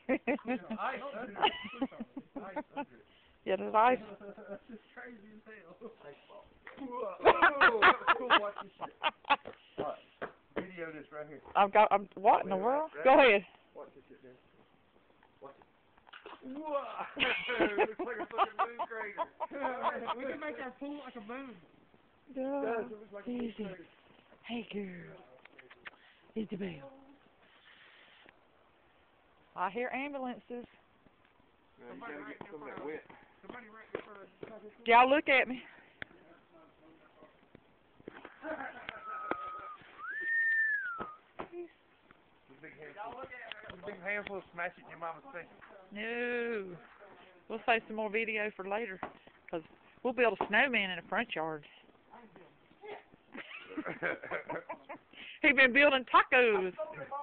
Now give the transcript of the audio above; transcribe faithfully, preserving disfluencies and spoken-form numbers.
Yeah, there's ice. That's just crazy as hell. Watch this shit. Watch. Video this right here. I've got. I'm. What in the world? Go ahead. Watch this shit, dude. Watch it. Whoa! Looks like a fucking moon crater. We can make our pool like a moon. Yeah. It does. It looks like a moon Easy. crater. Hey, girl. Isabel. I hear ambulances. No, you gotta get some of that wet. Y'all look at me. Big handful. Big handful of smash it in your mama's face. No. We'll save some more video for later. Because we'll build a snowman in the front yard. He been building tacos.